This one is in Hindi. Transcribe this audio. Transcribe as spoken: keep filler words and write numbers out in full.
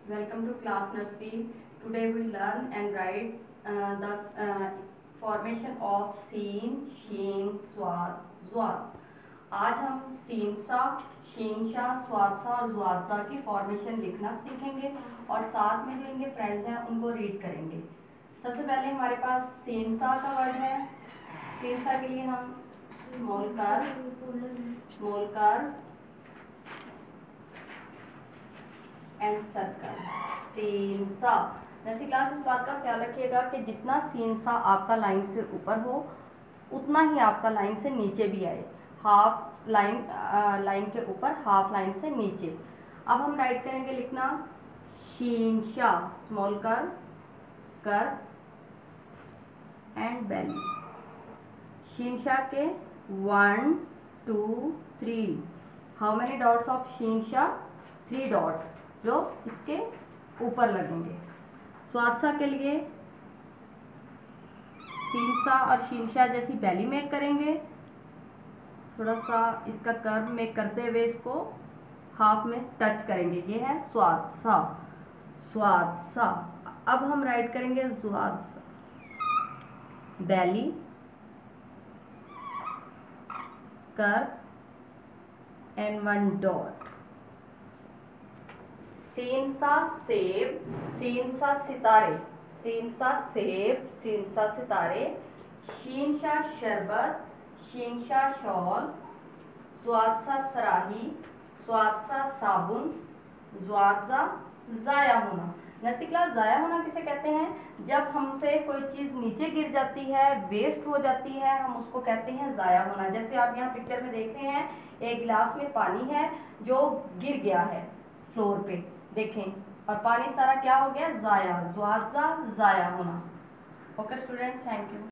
Welcome to class nursery. Today we learn and write uh, the uh, formation of seen, sheen, swad, zwad. आज हम सीन सा, शीन शा, स्वाद सा और ज़्वाद सा की फॉर्मेशन लिखना सीखेंगे और साथ में जो इनके फ्रेंड्स हैं उनको रीड करेंगे. सबसे पहले हमारे पास सीन सा का वर्ड है. सीन सा के लिए हम स्मॉल कर स्मॉल कर एंड सर्कल. सीन सा. जैसे क्लास इस बात का ख्याल रखिएगा कि जितना सीन सा आपका लाइन से ऊपर हो उतना ही आपका लाइन से नीचे भी आए. हाफ लाइन लाइन के ऊपर, हाफ लाइन से नीचे. अब हम राइट करेंगे लिखना शीन शा, स्मॉल कर कर एंड बेली. शीन शा के one two three. How many dots of sheen sha? Three dots जो इसके ऊपर लगेंगे. स्वादसा के लिए सीनसा और शीनशा जैसी बैली मेक करेंगे. थोड़ा सा इसका कर्व मेक करते हुए इसको हाफ में टच करेंगे. ये है स्वादसा. स्वादसा. अब हम राइट करेंगे स्वादसा. Belly, curve and one dot. सीनसा सेब, सीनसा सितारे, सीनसा सेब, सीनसा सितारे. शीनशा शरबत, शीनशा शॉल. स्वादसा सराही, स्वादसा साबुन. ज़्वादसा ज़ाया होना. नसिकला ज़ाया होना किसे कहते हैं? जब हमसे कोई चीज़ नीचे गिर जाती है, वेस्ट हो जाती है, हम उसको कहते हैं ज़ाया होना. जैसे आप यहाँ पिक्चर में देख रहे हैं, एक गिलास में पानी है जो गिर गया है फ्लोर पे, देखें, और पानी सारा क्या हो गया? ज़ाया. ज़्वादसा ज़ाया होना. Okay student, thank you.